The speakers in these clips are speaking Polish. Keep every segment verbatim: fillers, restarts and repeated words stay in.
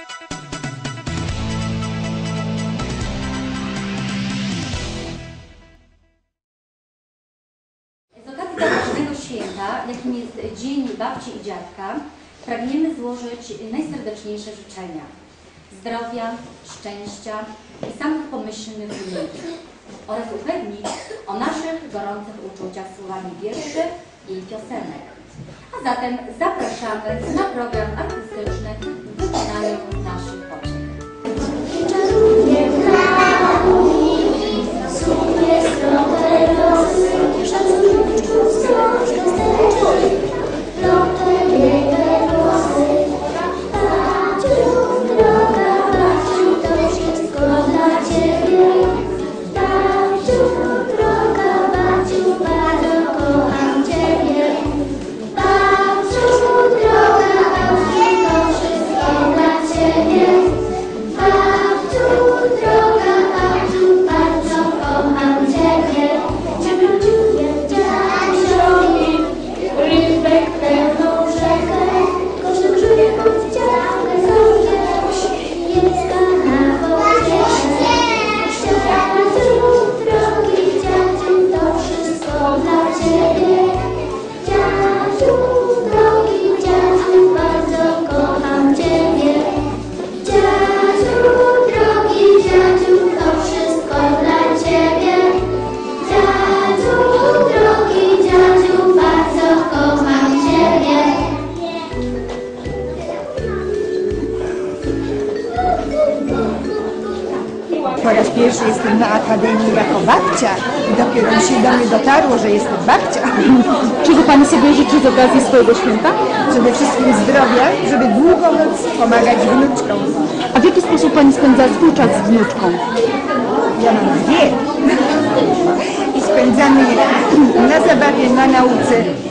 Święta, jakim jest Dzień Babci i Dziadka, pragniemy złożyć najserdeczniejsze życzenia zdrowia, szczęścia i samych pomyślnych wyników oraz upewnić o naszych gorących uczuciach słowami wierszy i piosenek. A zatem zapraszamy na program artystyczny w wykonaniu naszych poczek. Po raz pierwszy jestem na Akademii jako babcia i dopiero mi się do mnie dotarło, że jestem babcia. Czego Pani sobie życzy z okazji swojego święta? Przede wszystkim zdrowia, żeby długo móc pomagać wnuczkom. A w jaki sposób Pani spędza swój czas z wnuczką? Ja mam dwie. I spędzamy je na zabawie, na nauce.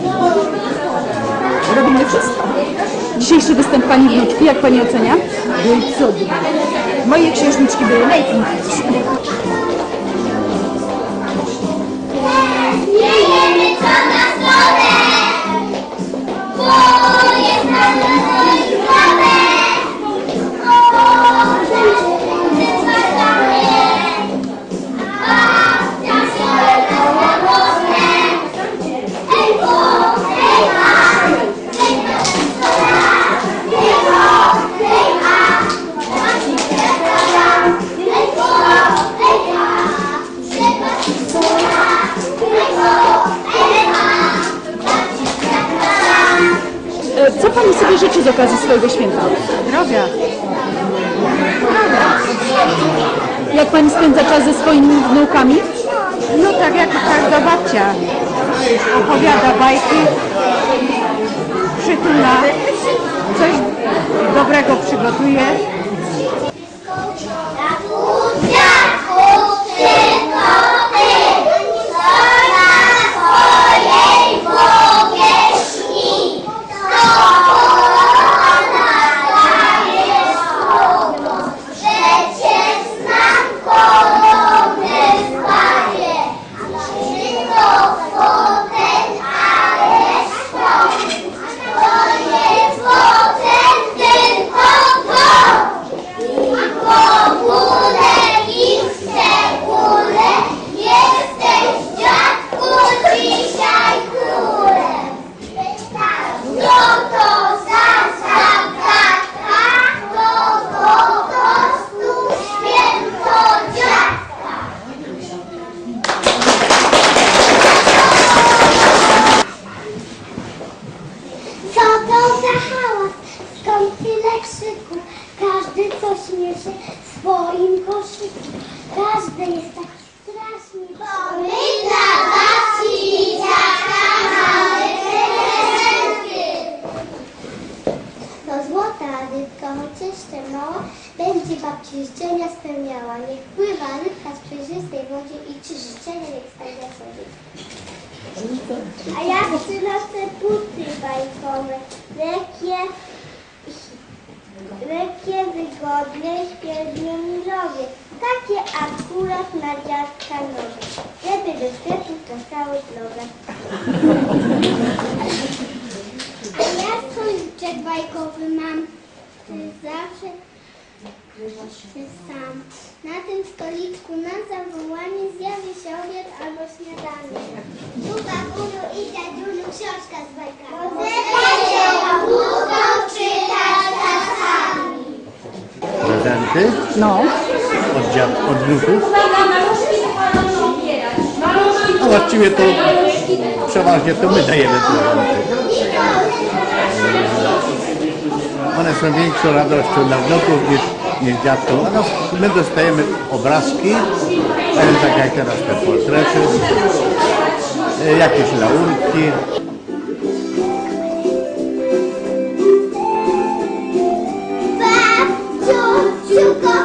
Robimy wszystko. Dzisiejszy występ Pani wnuczki, jak Pani ocenia? Był cudny. Moje księżniczki były najpiękniejsze. Wiejemy co na stole, bo jest nam na i zdrowe. Może ty zważamy, babcia się na głosne. Hej bo, hej a, hej na stola, hej bo, hej a, babci przepraszam. Hej bo, hej a, trzeba ci stola, hej bo, hej a, babci przepraszam. Co Pani sobie życzy z okazji swojego święta? Zdrowia. Jak Pani spędza czas ze swoimi wnukami? No tak jak każda babcia. Opowiada bajki, przytula, coś dobrego przygotuje. Każdy coś niesie w swoim koszyku. Każdy jest taki strasznie. Bo my dla babci i dziadka mamy prezenty. To złota rybka, choć jeszcze mała, będzie babci życzenia spełniała. Niech pływa rybka w przejrzystej wodzie i trzy życzenia niech spełnia sobie. A ja przynoszę buty bajkowe, lekkie, lekkie, wygodne, świetnie milowe. Takie akurat na dziadka nowe, żeby do sklepu dostały drogę. A ja swój życzek bajkowy mam, który zawsze Sam. Na tym stoliczku na zawołanie zjawi się obiad albo śniadanie. Tu babuniu i dziadziuniu książka z bajkami. Możecie ją długo czytać czasami. Prezenty No. od, dziad, od wnuków. A właściwie to przeważnie to my dajemy prezenty. One są większą radością dla wnuków niż, niż dziadków. A no, my dostajemy obrazki, tak jak teraz te portrety, jakieś laurki. Babciu, ciuko,